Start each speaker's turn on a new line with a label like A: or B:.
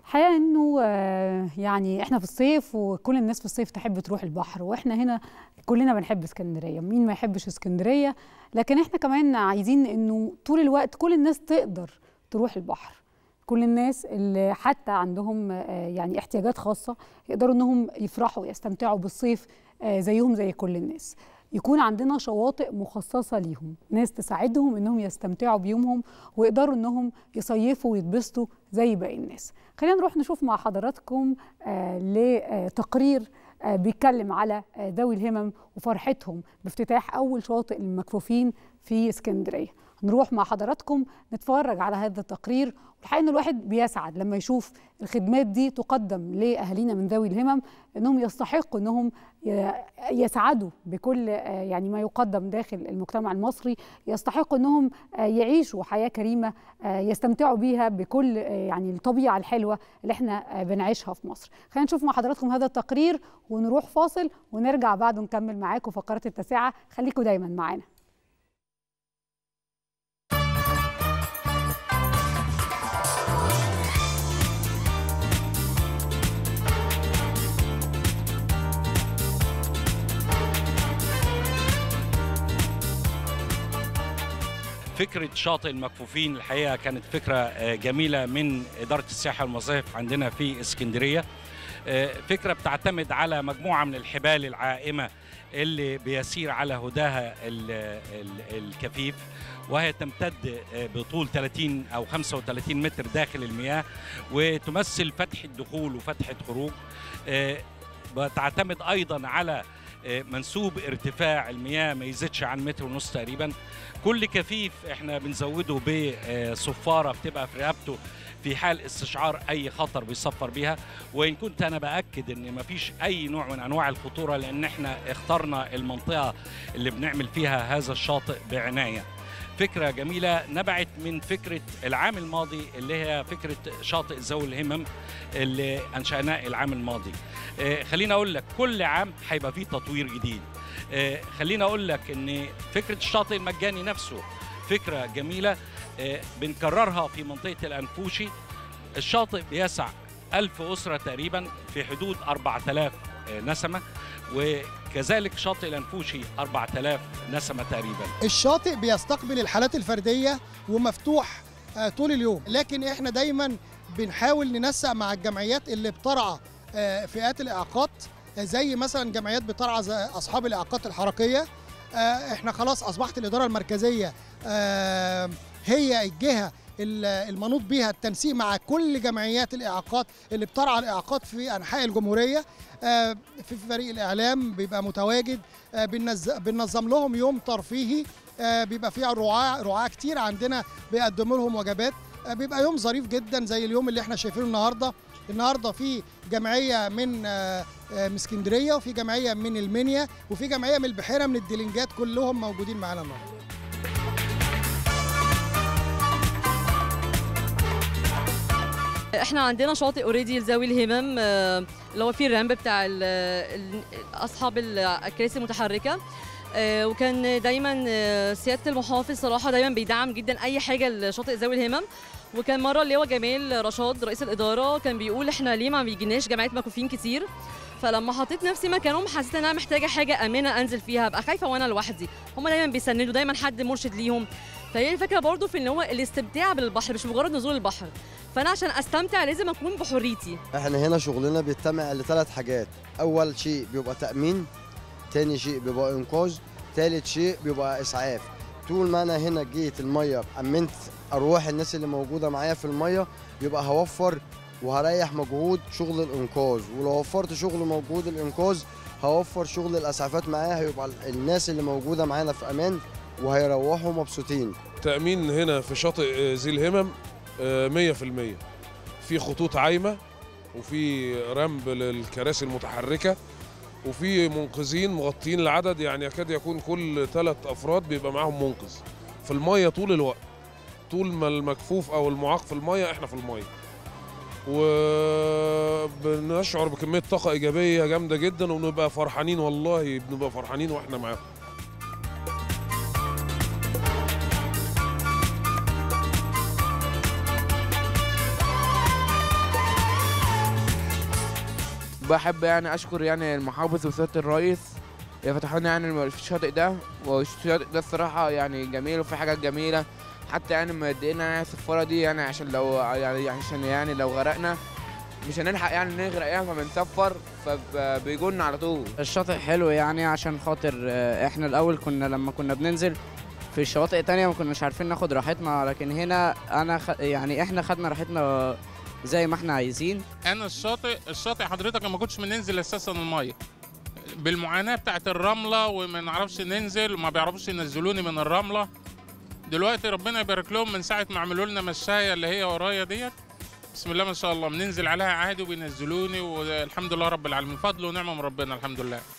A: الحقيقة انه يعني احنا في الصيف وكل الناس في الصيف تحب تروح البحر، واحنا هنا كلنا بنحب اسكندرية، مين ما يحبش اسكندرية؟ لكن احنا كمان عايزين انه طول الوقت كل الناس تقدر تروح البحر، كل الناس اللي حتى عندهم يعني احتياجات خاصة يقدروا انهم يفرحوا ويستمتعوا بالصيف زيهم زي كل الناس. يكون عندنا شواطئ مخصصة ليهم، ناس تساعدهم انهم يستمتعوا بيومهم ويقدروا انهم يصيفوا ويتبسطوا زي باقي الناس. خلينا نروح نشوف مع حضراتكم لتقرير بيتكلم على ذوي الهمم وفرحتهم بافتتاح أول شاطئ للمكفوفين في اسكندرية. نروح مع حضراتكم نتفرج على هذا التقرير، والحقيقة إن الواحد بيسعد لما يشوف الخدمات دي تقدم لأهالينا من ذوي الهمم، إنهم يستحقوا إنهم يسعدوا بكل يعني ما يقدم داخل المجتمع المصري، يستحقوا إنهم يعيشوا حياة كريمة يستمتعوا بيها بكل يعني الطبيعة الحلوة اللي احنا بنعيشها في مصر. خلينا نشوف مع حضراتكم هذا التقرير ونروح فاصل ونرجع بعده نكمل معاكم فقرات التاسعة. خليكم دايما معانا.
B: فكرة شاطئ المكفوفين الحقيقة كانت فكرة جميلة من إدارة السياحة والمصايف عندنا في اسكندرية. فكرة بتعتمد على مجموعة من الحبال العائمة اللي بيسير على هداها الكفيف، وهي تمتد بطول 30 أو 35 متر داخل المياه، وتمثل فتح الدخول وفتح الخروج. بتعتمد أيضا على منسوب ارتفاع المياه ما يزيدش عن 1.5 متر تقريبا. كل كفيف احنا بنزوده بصفاره بتبقى في رقبته في حال استشعار اي خطر بيصفر بيها، وان كنت انا باكد ان مفيش اي نوع من انواع الخطوره، لان احنا اخترنا المنطقه اللي بنعمل فيها هذا الشاطئ بعنايه. فكرة جميلة نبعت من فكرة العام الماضي اللي هي فكرة شاطئ ذوي الهمم اللي أنشأناه العام الماضي. خليني أقول لك كل عام هيبقى فيه تطوير جديد. خليني أقول لك إن فكرة الشاطئ المجاني نفسه فكرة جميلة بنكررها في منطقة الأنفوشي. الشاطئ بيسع 1000 أسرة تقريبا في حدود 4000 نسمة، وكذلك شاطئ الأنفوشي 4000 نسمة تقريبا.
C: الشاطئ بيستقبل الحالات الفردية ومفتوح طول اليوم، لكن احنا دايما بنحاول ننسق مع الجمعيات اللي بترعى فئات الإعاقات، زي مثلا جمعيات بترعى أصحاب الإعاقات الحركية. احنا خلاص أصبحت الإدارة المركزية هي الجهة المنوط بها التنسيق مع كل جمعيات الإعاقات اللي بترعى الإعاقات في أنحاء الجمهورية. في فريق الإعلام بيبقى متواجد، بننظم لهم يوم ترفيهي، بيبقى فيه رعاة كتير عندنا بيقدموا لهم وجبات، بيبقى يوم ظريف جدا زي اليوم اللي احنا شايفينه النهارده في جمعية من اسكندرية، وفي جمعية من المنيا، وفي جمعية من البحيرة من الدلنجات، كلهم موجودين معانا النهارده.
D: احنا عندنا شاطئ اوريدي لذوي الهمم اللي هو فيه الرامب بتاع اصحاب الكراسي المتحركه، وكان دايما سياده المحافظ صراحه دايما بيدعم جدا اي حاجه لشاطئ ذوي الهمم. وكان مره اللي هو جمال رشاد رئيس الاداره كان بيقول احنا ليه ما بيجيناش جمعيات مكفوفين كتير، فلما حطيت نفسي مكانهم حسيت ان انا محتاجه حاجه امنه انزل فيها، ابقى خايفه وانا لوحدي، هم دايما بيسندوا، دايما حد مرشد ليهم. فهي الفكره برضو في ان هو الاستمتاع بالبحر مش مجرد نزول البحر، فانا عشان استمتع لازم اكون بحريتي.
E: احنا هنا شغلنا بيجتمع لثلاث حاجات، اول شيء بيبقى تامين، ثاني شيء بيبقى انقاذ، ثالث شيء بيبقى اسعاف. طول ما انا هنا جيت الميه امنت ارواح الناس اللي موجوده معايا في الميه، يبقى هوفر وهريح مجهود شغل الانقاذ، ولو وفرت شغل موجود الانقاذ هوفر شغل الاسعافات معايا، هيبقى الناس اللي موجوده معانا في امان وهيروحوا مبسوطين.
F: تأمين هنا في شاطئ ذي الهمم 100%، في خطوط عايمة وفي رمب للكراسي المتحركة وفي منقذين مغطين العدد، يعني يكاد يكون كل 3 أفراد بيبقى معاهم منقذ في المية طول الوقت. طول ما المكفوف أو المعاق في المية احنا في المية، وبنشعر بكمية طاقة إيجابية جامدة جدا، وبنبقى فرحانين، والله بنبقى فرحانين واحنا معاهم.
G: بحب يعني اشكر يعني المحافظ وسياده الرئيس اللي فتحوا لنا يعني الشاطئ ده، والشاطئ ده الصراحه يعني جميل وفي حاجات جميله، حتى يعني مدينا يعني السفاره دي يعني عشان لو يعني لو غرقنا مش هنلحق يعني نغرق يعني، فبنسفر فبيجولنا على طول.
H: الشاطئ حلو يعني عشان خاطر احنا الاول لما كنا بننزل في الشواطئ تانية ما كناش عارفين ناخد راحتنا، لكن هنا يعني احنا خدنا راحتنا زي ما احنا عايزين.
I: انا الشاطئ حضرتك ما كنتش بننزل اساسا الميه بالمعاناه بتاعت الرمله، وما نعرفش ننزل وما بيعرفوش ينزلوني من الرمله. دلوقتي ربنا يبارك لهم من ساعه ما عملوا لنا مشايه اللي هي ورايا ديت، بسم الله ما شاء الله، بننزل عليها عادي وبينزلوني، والحمد لله رب العالمين، فضل ونعمه من ربنا الحمد لله.